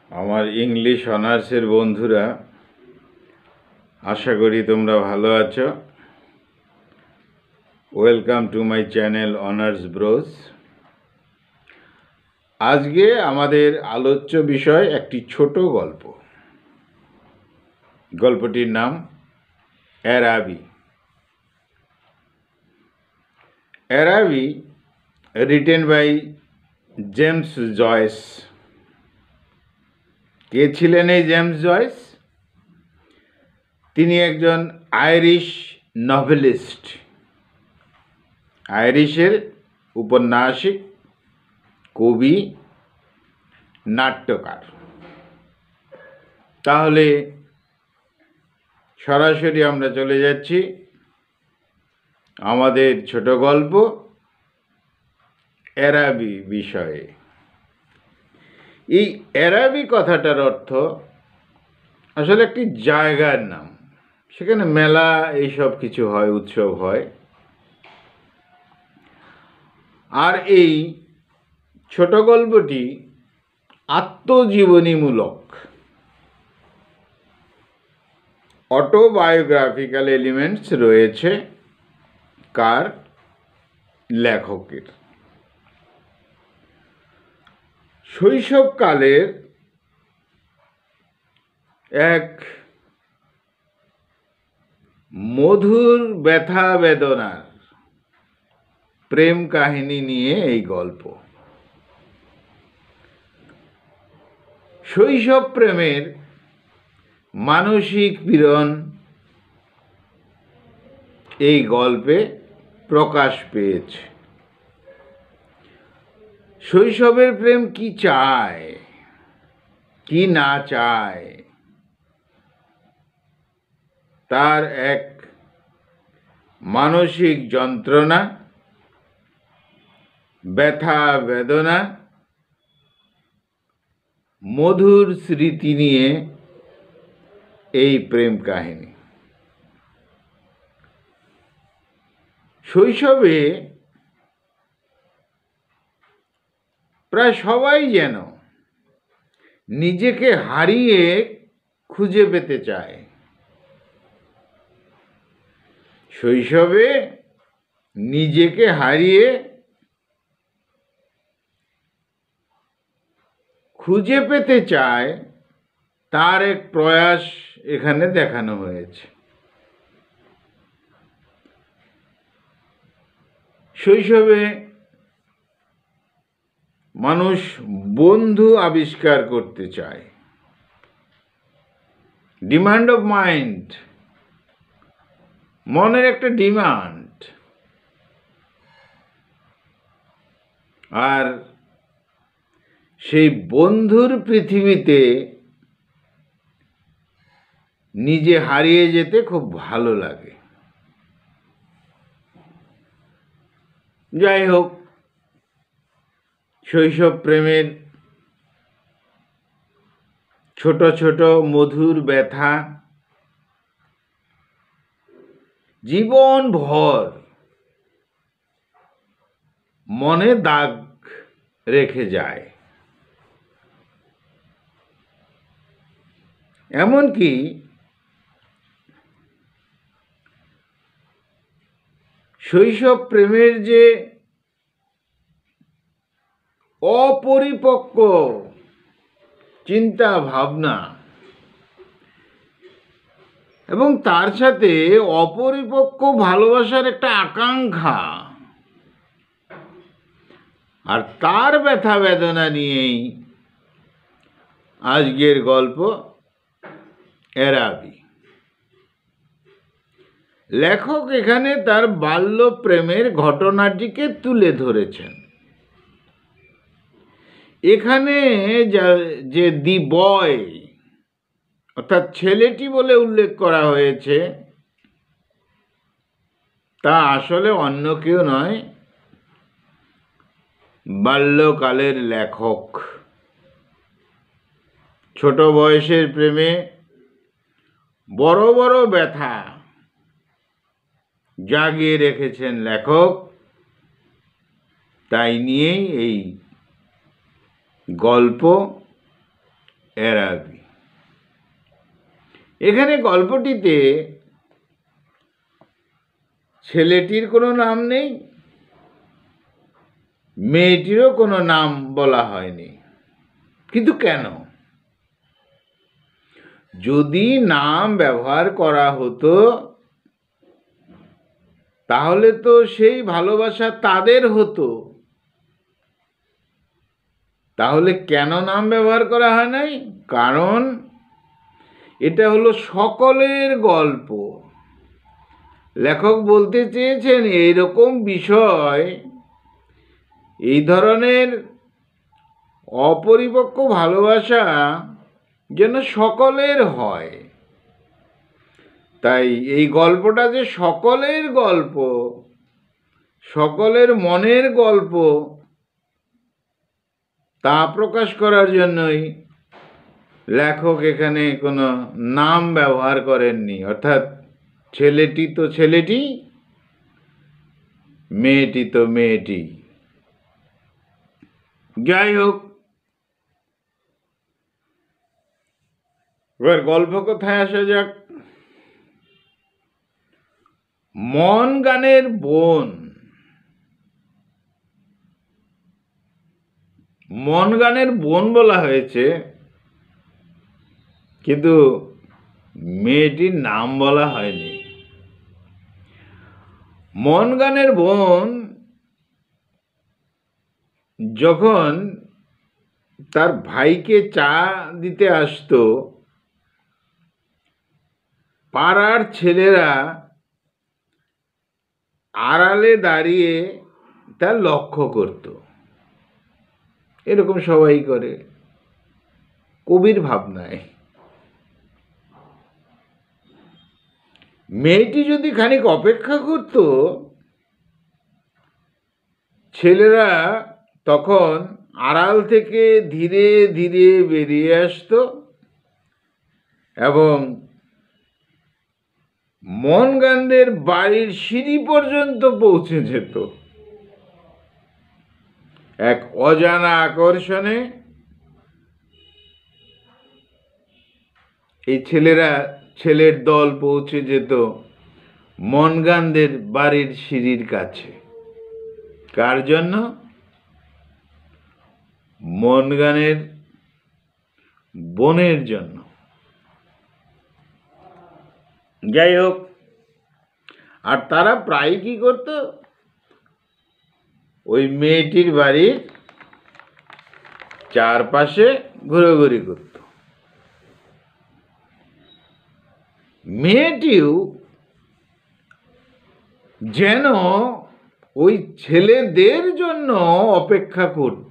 আমার ইংলিশ অনার্সের বন্ধুরা, আশা করি তোমরা ভালো আছো। Welcome to my channel honours bros. আজকে আমাদের আলোচ্য বিষয় একটি ছোট গল্প। গল্পটির নাম Araby. Araby written by James Joyce. কে ছিলেন এই জেমস জয়েস? তিনি একজন আইরিশ নভেলিস্ট, আইরিশের উপন্যাসিক, কবি, নাট্যকার। তাহলে সরাসরি আমরা চলে যাচ্ছি আমাদের ছোট গল্প অ্যারাবি বিষয়ে। এই অ্যারাবি কথাটার অর্থ আসলে একটি জায়গার নাম। সেখানে মেলা এইসব কিছু হয়, উৎসব হয়। আর এই ছোট গল্পটি আত্মজীবনীমূলক, অটোবায়োগ্রাফিক্যাল এলিমেন্টস রয়েছে। কার? লেখকের। শৈশবকালের এক মধুর ব্যথা বেদনার প্রেম কাহিনী নিয়ে এই গল্প। শৈশব প্রেমের মানসিক পীড়ন এই গল্পে প্রকাশ পেয়েছে। শৈশবের প্রেম কি চায়, কি না চায়, তার এক মানসিক যন্ত্রণা, ব্যথা বেদনা, মধুর স্মৃতি নিয়ে এই প্রেম কাহিনী। শৈশবে প্রায় সবাই যেন নিজেকে হারিয়ে খুঁজে পেতে চায়। শৈশবে নিজেকে হারিয়ে খুঁজে পেতে চায়, তার এক প্রয়াস এখানে দেখানো হয়েছে। শৈশবে মানুষ বন্ধু আবিষ্কার করতে চায়। ডিমান্ড অফ মাইন্ড, মনের একটা ডিমান্ড। আর সেই বন্ধুর পৃথিবীতে নিজে হারিয়ে যেতে খুব ভালো লাগে। যাই হোক, শৈশব প্রেমের ছোট ছোট মধুর ব্যথা জীবনভর মনে দাগ রেখে যায়। এমনকি শৈশব প্রেমের যে অপরিপক্ক চিন্তা ভাবনা এবং তার সাথে অপরিপক্ক ভালোবাসার একটা আকাঙ্ক্ষা, আর তার ব্যথা বেদনা নিয়েই আজকের গল্প অ্যারাবি। লেখক এখানে তার বাল্য প্রেমের ঘটনাটিকে তুলে ধরেছেন। এখানে যে দি বয় অর্থাৎ ছেলেটি বলে উল্লেখ করা হয়েছে, তা আসলে অন্য কেউ নয়, বাল্যকালের লেখক। ছোট বয়সের প্রেমে বড় বড় ব্যথা জাগিয়ে রেখেছেন লেখক। তাই নিয়েই এই গল্প এরাবি। এখানে গল্পটিতে ছেলেটির কোনো নাম নেই, মেয়েটিরও কোনো নাম বলা হয়নি। কিন্তু কেন? যদি নাম ব্যবহার করা হতো তাহলে তো সেই ভালোবাসা তাদের হতো। তাহলে কেন নাম ব্যবহার করা হয় নাই? কারণ এটা হলো সকলের গল্প। লেখক বলতে চেয়েছেন এইরকম বিষয়, এই ধরনের অপরিপক্ক ভালোবাসা যেন সকলের হয়। তাই এই গল্পটা যে সকলের গল্প, সকলের মনের গল্প, তা প্রকাশ করার জন্যই লেখক এখানে কোনো নাম ব্যবহার করেননি। অর্থাৎ ছেলেটি তো ছেলেটি, মেয়েটি তো মেয়েটি। যাই হোক, এবার গল্প কথায় আসা যাক। মন গানের বোন। মন গানের বোন বলা হয়েছে, কিন্তু মেয়েটির নাম বলা হয়নি। মন গানের বোন যখন তার ভাইকে চা দিতে আসতো, পাড়ার ছেলেরা আড়ালে দাঁড়িয়ে তা লক্ষ্য করত। এরকম সবাই করে, কবির ভাবনায়। মেয়েটি যদি খানিক অপেক্ষা করত, ছেলেরা তখন আড়াল থেকে ধীরে ধীরে বেরিয়ে আসতো এবং মনগানদের বাড়ির সিঁড়ি পর্যন্ত পৌঁছে যেত। এক অজানা আকর্ষণে এই ছেলের দল পৌঁছে যেত মনগানদের বাড়ির সিঁড়ির কাছে। কার জন্য? মনগানের বোনের জন্য। যাই হোক, আর তারা প্রায় কি করত? ওই মেয়েটির বাড়ির চারপাশে ঘোরাঘুরি করত। মেয়েটিও যেন ওই ছেলেদের জন্য অপেক্ষা করত।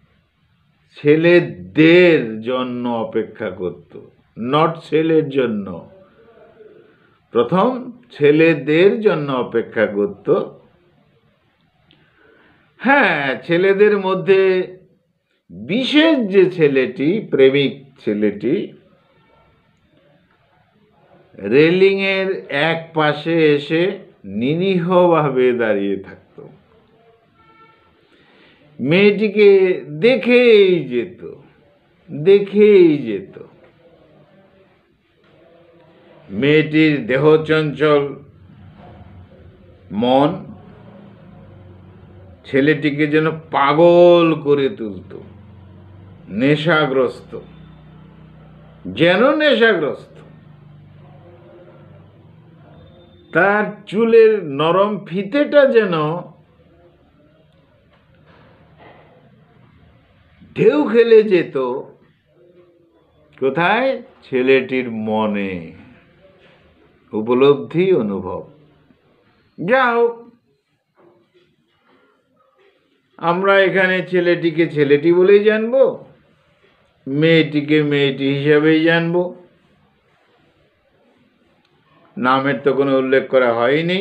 ছেলেদের জন্য অপেক্ষা করত, নট ছেলের জন্য। প্রথম ছেলেদের জন্য অপেক্ষা করত। হ্যাঁ, ছেলেদের মধ্যে বিশেষ যে ছেলেটি, প্রেমিক ছেলেটি, রেলিংয়ের এক পাশে এসে নিরীহভাবে দাঁড়িয়ে থাকত। মেয়েটিকে দেখেই যেত। মেয়েটির দেহচঞ্চল মন ছেলেটিকে যেন পাগল করে তুলত, নেশাগ্রস্ত। তার চুলের নরম ফিতেটা যেন ঢেউ খেলে যেত কোথায়? ছেলেটির মনে। উপলব্ধি, অনুভব। যা হোক, আমরা এখানে ছেলেটিকে ছেলেটি বলেই জানবো, মেয়েটিকে মেয়েটি হিসাবেই জানবো। নামের তো কোনো উল্লেখ করা হয়নি।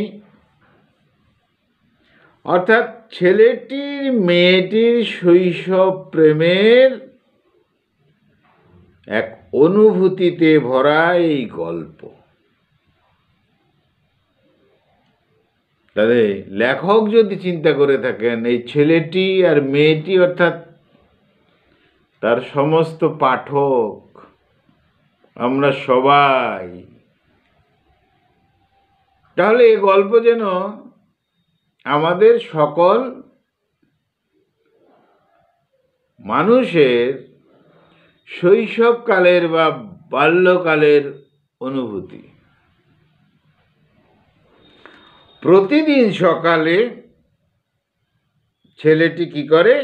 অর্থাৎ ছেলেটির মেয়েটির শৈশব প্রেমের এক অনুভূতিতে ভরা এই গল্প। তাহলে লেখক যদি চিন্তা করে থাকেন এই ছেলেটি আর মেয়েটি, অর্থাৎ তার সমস্ত পাঠক আমরা সবাই। তাহলে এই গল্প যেন আমাদের সকল মানুষের শৈশবকালের বা বাল্যকালের অনুভূতি। প্রতিদিন সকালে ছেলেটি কি করে,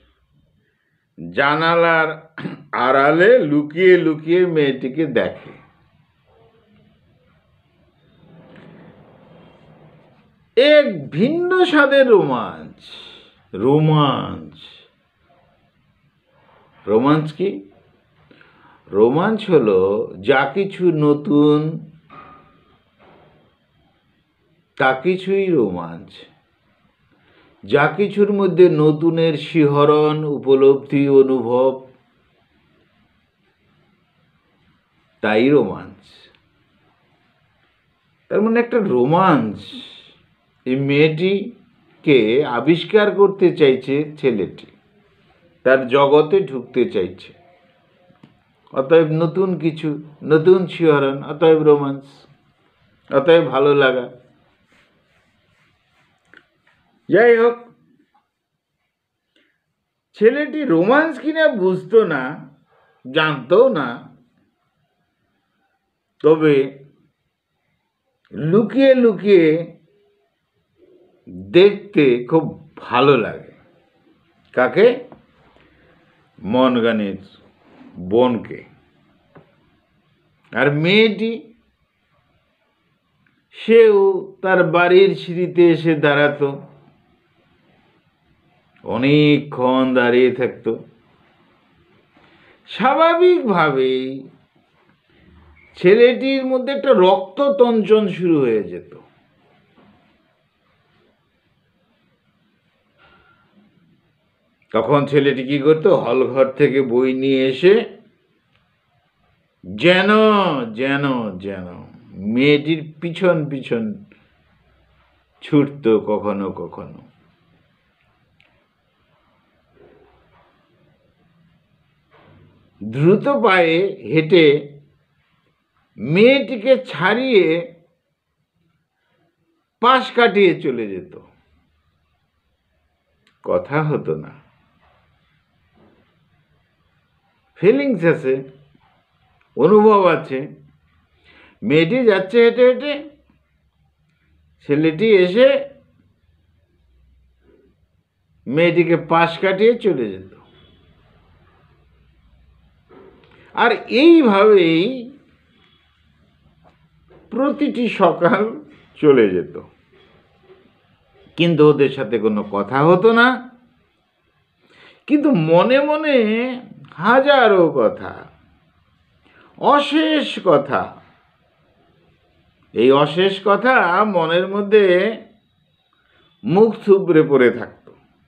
জানালার আড়ালে লুকিয়ে লুকিয়ে মেয়েটিকে দেখে। এক ভিন্ন স্বাদের রোমাঞ্চ। রোমাঞ্চ রোমাঞ্চ কি? রোমাঞ্চ হলো যা কিছু নতুন, তা কিছুই রোমাঞ্চ। যা কিছুর মধ্যে নতুনের শিহরণ, উপলব্ধি, অনুভব, তাই রোমাঞ্চ। তার মানে একটা রোমাঞ্চ এই মেয়েটিকে আবিষ্কার করতে চাইছে ছেলেটি, তার জগতে ঢুকতে চাইছে। অতএব নতুন কিছু, নতুন শিহরণ, অতএব রোমাঞ্চ, অতএব ভালো লাগা। যাই হোক, ছেলেটি রোমাঞ্চ কিনা বুঝতো না, জানতো না, তবে লুকিয়ে লুকিয়ে দেখতে খুব ভালো লাগে। কাকে? মনগানের বোনকে। আর মেয়েটি, সেও তার বাড়ির সিঁড়িতে এসে দাঁড়াতো, অনেকক্ষণ দাঁড়িয়ে থাকতো। স্বাভাবিকভাবেই ছেলেটির মধ্যে একটা রক্ততঞ্চন শুরু হয়ে যেত। তখন ছেলেটি কি করতো, হলঘর থেকে বই নিয়ে এসে যেন যেন যেন মেয়েটির পিছন পিছন ছুটত কখনো কখনো। দ্রুত পায়ে হেঁটে মেয়েটিকে ছাড়িয়ে পাশ কাটিয়ে চলে যেত। কথা হতো না। ফিলিংস আছে, অনুভব আছে। মেয়েটি যাচ্ছে হেঁটে হেঁটে, ছেলেটি এসে মেয়েটিকে পাশ কাটিয়ে চলে যেত। আর এইভাবেই প্রতিটি সকাল চলে যেত, কিন্তু ওদের সাথে কোনো কথা হতো না। কিন্তু মনে মনে হাজারো কথা, অশেষ কথা। এই অশেষ কথা মনের মধ্যে মুখ থুবড়ে পড়ে থাকত।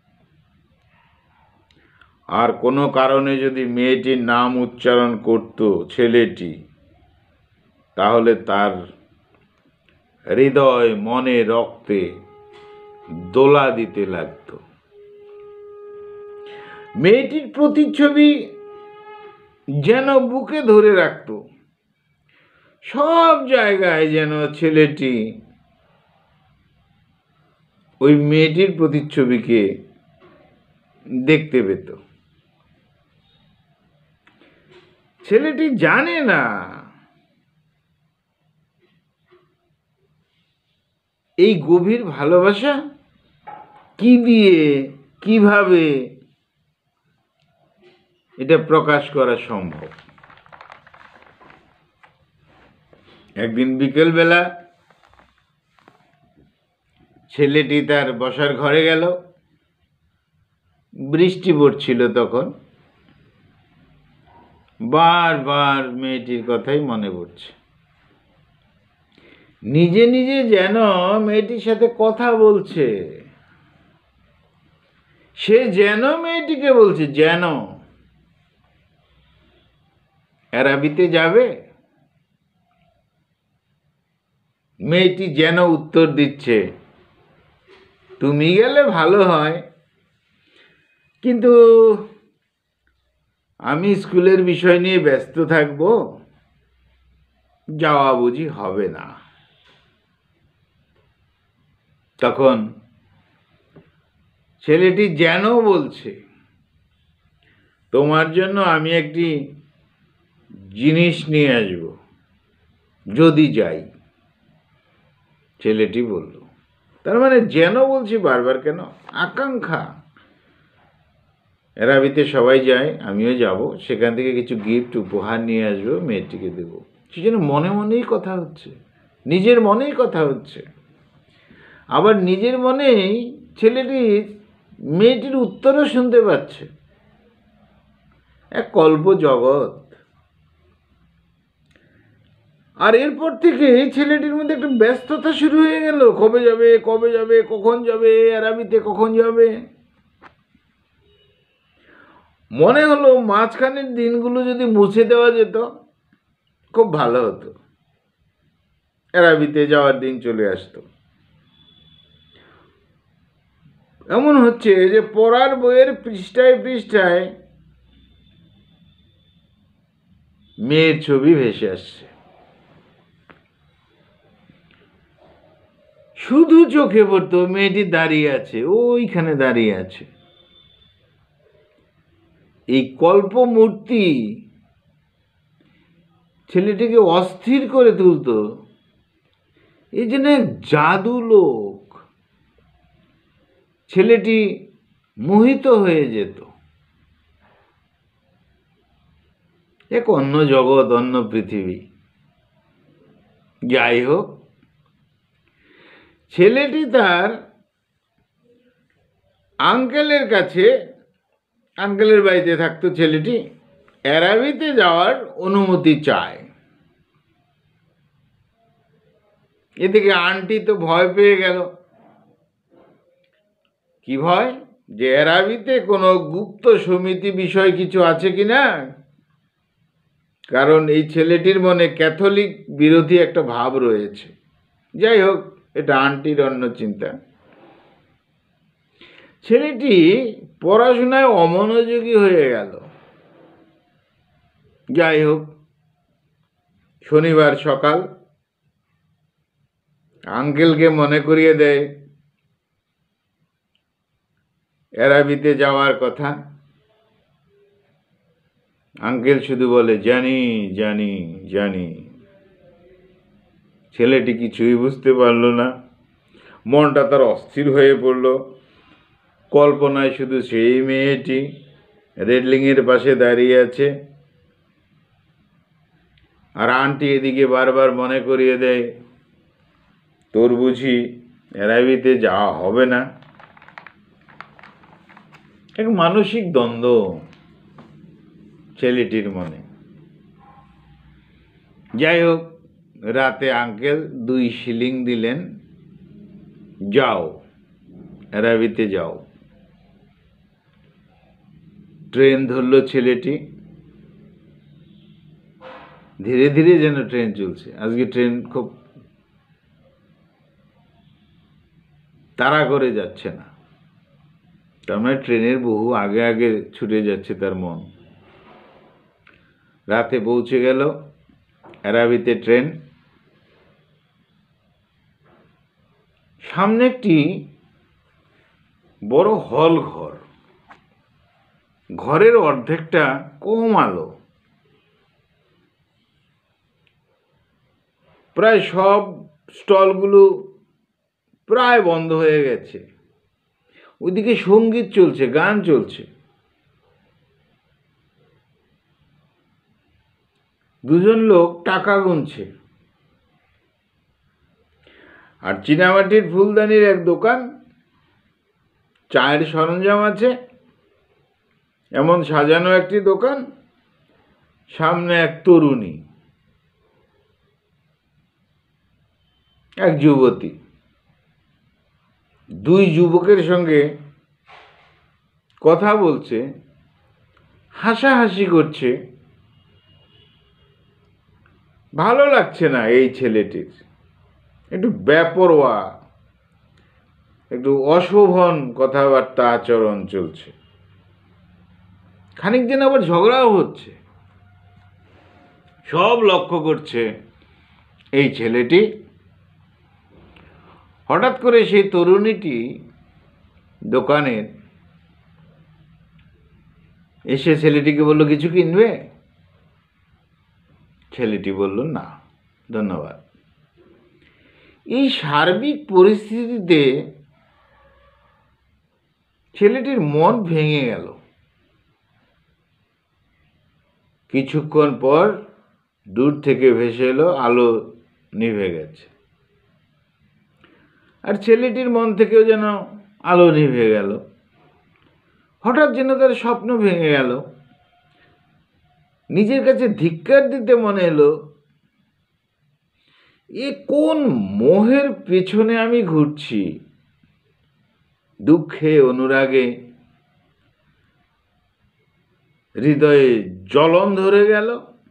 আর কোনো কারণে যদি মেয়েটির নাম উচ্চারণ করত ছেলেটি, তাহলে তার হৃদয়, মনে, রক্তে দোলা দিতে লাগত। মেয়েটির প্রতিচ্ছবি যেন বুকে ধরে রাখত। সব জায়গায় যেন ছেলেটি ওই মেয়েটির প্রতিচ্ছবিকে দেখতে পেত। ছেলেটি জানে না এই গভীর ভালোবাসা কি দিয়ে, কিভাবে এটা প্রকাশ করা সম্ভব। একদিন বিকেলবেলা ছেলেটি তার বসার ঘরে গেল। বৃষ্টি পড়ছিল তখন। বারবার মেয়েটির কথাই মনে পড়ছে। নিজে নিজে যেন মেয়েটির সাথে কথা বলছে। সে যেন মেয়েটিকে বলছে, যেন অ্যারাবিতে যাবে। মেয়েটি যেন উত্তর দিচ্ছে, তুমি গেলে ভালো হয়, কিন্তু আমি স্কুলের বিষয় নিয়ে ব্যস্ত থাকবো, যাওয়া বুঝি হবে না। তখন ছেলেটি যেন বলছে, তোমার জন্য আমি একটি জিনিস নিয়ে আসব যদি যাই। ছেলেটি বলল, তার মানে যেন বলছি বারবার কেন, আকাঙ্ক্ষা। এরাবিতে সবাই যায়, আমিও যাব, সেখান থেকে কিছু গিফট উপহার নিয়ে আসবো, মেয়েটিকে দেব। সেজন্য মনে মনেই কথা হচ্ছে, নিজের মনেই কথা হচ্ছে। আবার নিজের মনেই ছেলেটি মেয়েটির উত্তরও শুনতে পাচ্ছে। এক কল্প জগৎ। আর এরপর থেকে ছেলেটির মধ্যে একটা ব্যস্ততা শুরু হয়ে গেল, কবে যাবে, কবে যাবে, কখন যাবে, আরাবিতে কখন যাবে। মনে হলো মাঝখানের দিনগুলো যদি মুছে দেওয়া যেত খুব ভালো হতো, আরাবিতে যাওয়ার দিন চলে আসতো। এমন হচ্ছে যে পড়ার বইয়ের পৃষ্ঠায় পৃষ্ঠায় মেয়ের ছবি ভেসে আসছে, শুধু চোখে পড়তো মেয়েটি দাঁড়িয়ে আছে, ওইখানে দাঁড়িয়ে আছে। এই কল্পমূর্তি ছেলেটিকে অস্থির করে তুলত। এই জন্য জাদু লোক, ছেলেটি মোহিত হয়ে যেত। এক অন্য জগৎ, অন্য পৃথিবী। যাই হোক, ছেলেটি তার আঙ্কেলের কাছে, আঙ্কেলের বাড়িতে থাকতো ছেলেটি, আরাবিতে যাওয়ার অনুমতি চায়। এদিকে আন্টি তো ভয় পেয়ে গেল। কি ভয়? যে আরাবিতে কোনো গুপ্ত সমিতি বিষয় কিছু আছে কিনা, কারণ এই ছেলেটির মনে ক্যাথলিক বিরোধী একটা ভাব রয়েছে। যাই হোক, এটা আন্টির অন্য চিন্তা। ছেলেটি পড়াশোনায় অমনোযোগী হয়ে গেল। যাই হোক, শনিবার সকাল আঙ্কেলকে মনে করিয়ে দেয় আরাবিতে যাওয়ার কথা। আঙ্কেল শুধু বলে, জানি জানি জানি। ছেলেটি কিছুই বুঝতে পারল না, মনটা তার অস্থির হয়ে পড়ল। কল্পনায় শুধু সেই মেয়েটি রেলিংয়ের পাশে দাঁড়িয়ে আছে, আর আন্টি এদিকে বারবার মনে করিয়ে দেয়, তোর বুঝি আরাবিতে যাওয়া হবে না। এক মানসিক দ্বন্দ্ব ছেলেটির মনে। যাই হোক, রাতে আঙ্কেল 2 শিলিং দিলেন, যাও আরাবিতে যাও। ট্রেন ধরল ছেলেটি। ধীরে ধীরে যেন ট্রেন চলছে। আজকে ট্রেন খুব তাড়া করে যাচ্ছে না, তার মানে ট্রেনের বহু আগে আগে ছুটে যাচ্ছে তার মন। রাতে পৌঁছে গেল আরাবিতে ট্রেন। সামনে একটি বড় হল ঘর, ঘরের অর্ধেকটা কম আলো, প্রায় সব স্টলগুলো প্রায় বন্ধ হয়ে গেছে। ওইদিকে সঙ্গীত চলছে, গান চলছে। 2জন লোক টাকা গুনছে। আর চীনামাটির ফুলদানির এক দোকান, চায়ের সরঞ্জাম আছে, এমন সাজানো একটি দোকান। সামনে এক তরুণী, এক যুবতী, 2 যুবকের সঙ্গে কথা বলছে, হাসাহাসি করছে। ভালো লাগছে না এই ছেলেটির, একটু বেপরোয়া, একটু অশোভন কথাবার্তা আচরণ চলছে। খানিক যেন আবার ঝগড়াও হচ্ছে। সব লক্ষ্য করছে এই ছেলেটি হঠাৎ করে সেই তরুণীটি দোকানের এসে ছেলেটিকে বলল, কিছু কিনবে? ছেলেটি বলল, না ধন্যবাদ। এই সার্বিক পরিস্থিতিতে ছেলেটির মন ভেঙে গেল। কিছুক্ষণ পর দূর থেকে ভেসে এলো, আলো নিভে গেছে, আর ছেলেটির মন থেকেও যেন আলো নিভে গেল। হঠাৎ যেন তার স্বপ্ন ভেঙে গেল। নিজের কাছে ধিক্কার দিতে মনে এলো, এ কোন মোহের পেছনে আমি ঘুরছি। দুঃখে অনুরাগে হৃদয়ে জ্বলন ধরে গেল।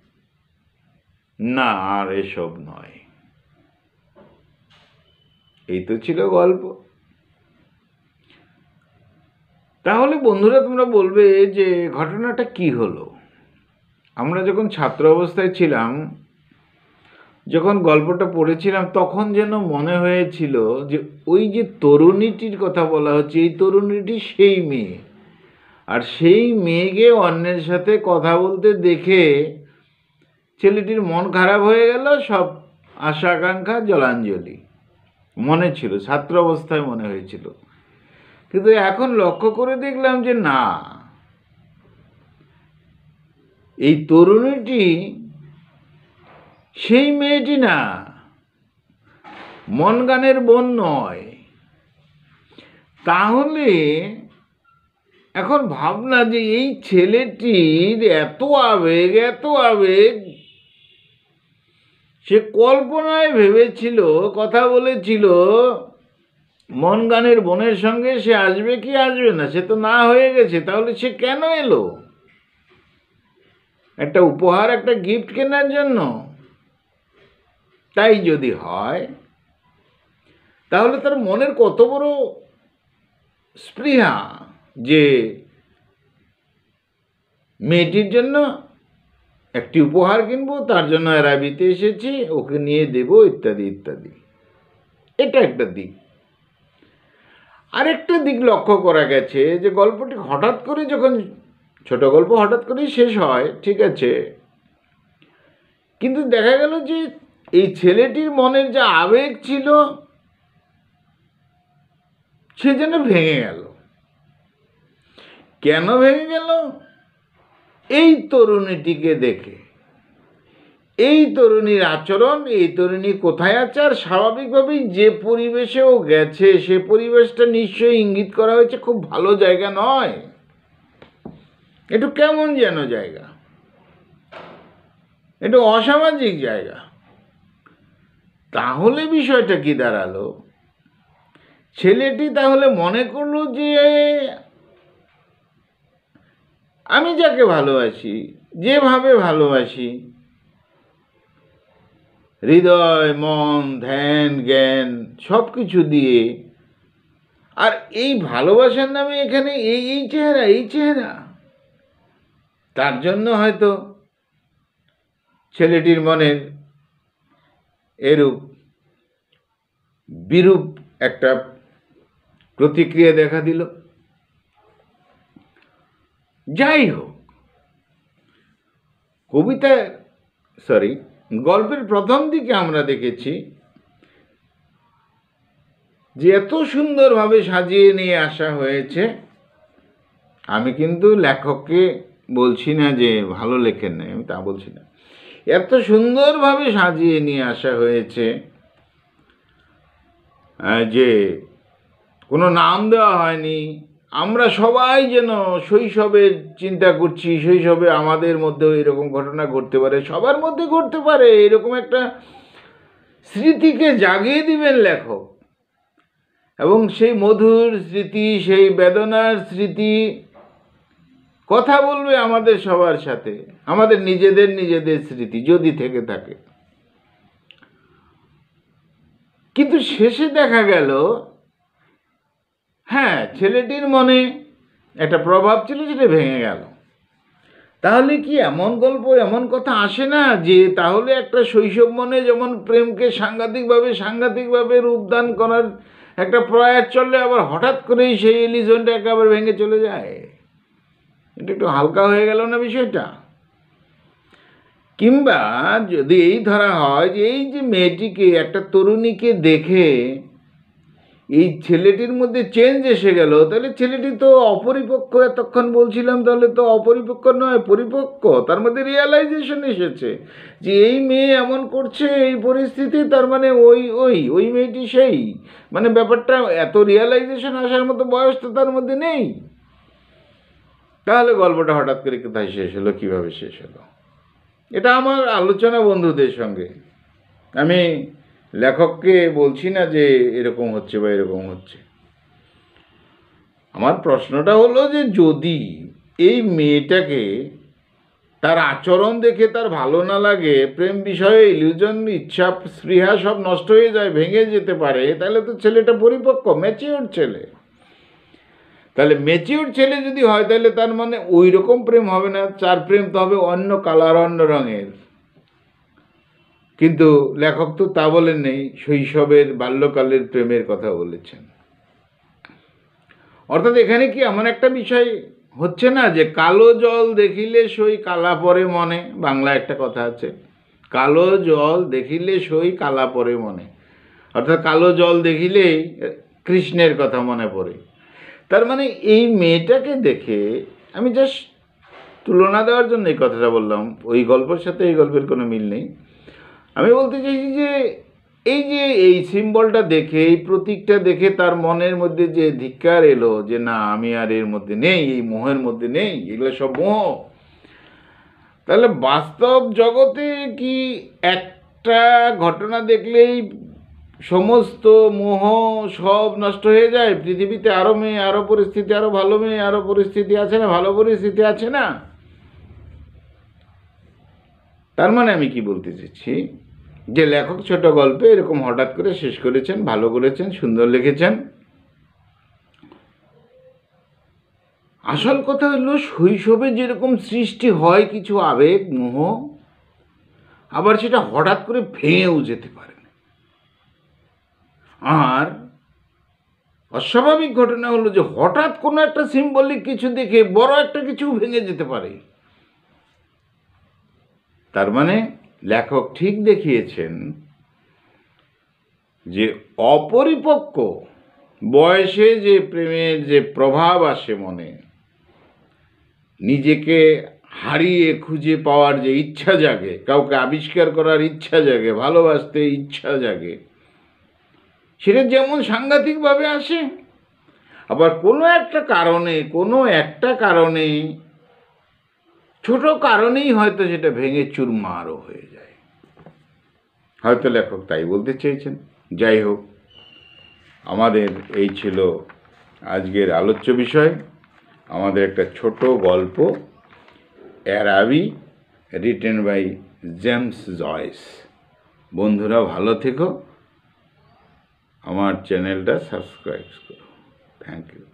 না, আর এসব নয়। এই তো ছিল গল্প। তাহলে বন্ধুরা, তোমরা বলবে যে ঘটনাটা কি হলো? আমরা যখন ছাত্র অবস্থায় ছিলাম, যখন গল্পটা পড়েছিলাম, তখন যেন মনে হয়েছিল যে ওই যে তরুণীটির কথা বলা হচ্ছে, এই তরুণীটি সেই মেয়ে, আর সেই মেয়েকে অন্যের সাথে কথা বলতে দেখে ছেলেটির মন খারাপ হয়ে গেল। সব আশা আকাঙ্ক্ষা জলাঞ্জলি মনে ছিল, ছাত্র অবস্থায় মনে হয়েছিল। কিন্তু এখন লক্ষ্য করে দেখলাম যে না, এই তরুণীটি সেই মেয়েটি না, মন গানের বোন নয়। তাহলে এখন ভাবনা যে এই ছেলেটির এত আবেগ, সে কল্পনায় ভেবেছিল, কথা বলেছিল মন গানের বোনের সঙ্গে, সে আসবে কি আসবে না, সে তো না হয়ে গেছে। তাহলে সে কেন এলো? একটা উপহার, একটা গিফট কেনার জন্য? তাই যদি হয়, তাহলে তার মনের কত বড় স্পৃহা যে মেয়েটির জন্য একটি উপহার কিনবো, তার জন্য আরবিতে এসেছি, ওকে নিয়ে দেব, ইত্যাদি ইত্যাদি। এটা একটা দিক। আরেকটা দিক লক্ষ্য করা গেছে যে গল্পটি হঠাৎ করে, যখন ছোট গল্প হঠাৎ করেই শেষ হয়, ঠিক আছে, কিন্তু দেখা গেল যে এই ছেলেটির মনের যা আবেগ ছিল, সে যেন ভেঙে গেল। কেন ভেঙে গেল? এই তরুণীটিকে দেখে, এই তরুণীর আচরণ, এই তরুণী কোথায় আছে, আর স্বাভাবিকভাবেই যে পরিবেশেও গেছে, সে পরিবেশটা নিশ্চয়ই ইঙ্গিত করা হয়েছে খুব ভালো জায়গা নয়, একটু কেমন যেন জায়গা, একটু অসামাজিক জায়গা। তাহলে বিষয়টা কি দাঁড়ালো? ছেলেটি তাহলে মনে করলো যে আমি যাকে ভালোবাসি, যেভাবে ভালোবাসি, হৃদয়, মন, ধ্যান, জ্ঞান সব কিছু দিয়ে, আর এই ভালোবাসার নামে এখানে এই চেহারা, তার জন্য হয়তো ছেলেটির মনের এরূপ বিরূপ একটা প্রতিক্রিয়া দেখা দিল। যাই হোক, গল্পের প্রথম দিকে আমরা দেখেছি যে এত সুন্দরভাবে সাজিয়ে নিয়ে আসা হয়েছে। আমি কিন্তু লেখককে বলছি না যে ভালো লেখেন না, আমি তা বলছি না। এত সুন্দরভাবে সাজিয়ে নিয়ে আসা হয়েছে যে কোনো নাম দেওয়া হয়নি। আমরা সবাই যেন শৈশবের চিন্তা করছি, শৈশবে আমাদের মধ্যেও এরকম ঘটনা ঘটতে পারে, সবার মধ্যে ঘটতে পারে, এরকম একটা স্মৃতিকে জাগিয়ে দিবেন লেখক। এবং সেই মধুর স্মৃতি, সেই বেদনার স্মৃতি কথা বলবে আমাদের সবার সাথে, আমাদের নিজেদের স্মৃতি যদি থেকে থাকে। কিন্তু শেষে দেখা গেল, হ্যাঁ, ছেলেটির মনে একটা প্রভাব ছিল, সেটা ভেঙে গেল। তাহলে কি এমন গল্প এমন কথা আসে না যে তাহলে একটা শৈশব মনে যেমন প্রেমকে সাংঘাতিকভাবে রূপদান করার একটা প্রয়াস চললে আবার হঠাৎ করেই সেই ইলিউশনটা একেবারে ভেঙে চলে যায়? এটা একটু হালকা হয়ে গেল না বিষয়টা? কিংবা যদি এই ধরা হয় যে এই যে মেয়েটিকে, একটা তরুণীকে দেখে এই ছেলেটির মধ্যে চেঞ্জ এসে গেল, তাহলে ছেলেটি তো অপরিপক্ক, এতক্ষণ বলছিলাম, তাহলে তো অপরিপক্ক নয়, পরিপক্ক। তার মধ্যে রিয়েলাইজেশন এসেছে যে এই মেয়ে এমন করছে এই পরিস্থিতি, তার মানে ওই ওই ওই মেয়েটি সেই, মানে ব্যাপারটা এত রিয়েলাইজেশন আসার মতো বয়স তো তার মধ্যে নেই। তাহলে গল্পটা হঠাৎ করে কোথায় শেষ হলো, কীভাবে শেষ হলো? এটা আমার আলোচনা বন্ধুদের সঙ্গে। আমি লেখককে বলছি না যে এরকম হচ্ছে বা এরকম হচ্ছে। আমার প্রশ্নটা হলো যে যদি এই মেয়েটাকে তার আচরণ দেখে তার ভালো না লাগে, প্রেম বিষয়ে ইলিউশন, ইচ্ছা, স্পৃহা সব নষ্ট হয়ে যায়, ভেঙে যেতে পারে, তাহলে তো ছেলেটা পরিপক্ক, ম্যাচিওর ছেলে। তাহলে ম্যাচিওর ছেলে যদি হয় তাহলে তার মানে ওই রকম প্রেম হবে না, তার প্রেম তো হবে অন্য কালার, অন্য রঙের। কিন্তু লেখক তো তা বলেন নেই, শৈশবের বাল্যকালের প্রেমের কথা বলেছেন। অর্থাৎ এখানে কি এমন একটা বিষয় হচ্ছে না যে কালো জল দেখিলে সই কালা পরে মনে, বাংলা একটা কথা আছে, কালো জল দেখিলে সই কালা পরে মনে। অর্থাৎ কালো জল দেখিলেই কৃষ্ণের কথা মনে পড়ে। তার মানে এই মেয়েটাকে দেখে, আমি জাস্ট তুলনা দেওয়ার জন্য এই কথাটা বললাম, ওই গল্পের সাথে এই গল্পের কোনো মিল নেই। আমি বলতে চাইছি যে এই সিম্বলটা দেখে, এই প্রতীকটা দেখে তার মনের মধ্যে যে ধিক্কার এলো যে না, আমি আর এর মধ্যে নেই, এই মোহের মধ্যে নেই, এগুলো সব মোহ। তাহলে বাস্তব জগতে কি একটা ঘটনা দেখলেই সমস্ত মোহ সব নষ্ট হয়ে যায়? পৃথিবীতে আরও মেয়ে, আরও পরিস্থিতি, আরও ভালো মেয়ে, আরও পরিস্থিতি আছে না, ভালো পরিস্থিতি আছে না? তার মানে আমি কি বলতে চাইছি যে লেখক ছোট গল্পে এরকম হঠাৎ করে শেষ করেছেন, ভালো করেছেন, সুন্দর লিখেছেন। আসল কথা হলো শৈশবে যেরকম সৃষ্টি হয় কিছু আবেগ, মোহ, আবার সেটা হঠাৎ করে ভেঙেও যেতে পারে। আর অস্বাভাবিক ঘটনা হলো যে হঠাৎ কোনো একটা সিম্বলিক কিছু দেখে বড় একটা কিছু ভেঙে যেতে পারে। তার মানে লেখক ঠিক দেখিয়েছেন যে অপরিপক্ক বয়সে যে প্রেমের যে প্রভাব আসে মনে, নিজেকে হারিয়ে খুঁজে পাওয়ার যে ইচ্ছা জাগে, কাউকে আবিষ্কার করার ইচ্ছা জাগে, ভালোবাসতে ইচ্ছা জাগে, সেটা যেমন সাংঘাতিকভাবে আসে, আবার কোনো একটা কারণে ছোট কারণেই হয়তো সেটা ভেঙে চুরমারও হয়ে যায়। হয়তো লেখক তাই বলতে চেয়েছেন। যাই হোক, আমাদের এই ছিল আজকের আলোচ্য বিষয়, আমাদের একটা ছোট গল্প, Araby, written by James Joyce. বন্ধুরা ভালো থেকো, আমার চ্যানেলটা সাবস্ক্রাইব করো। Thank you.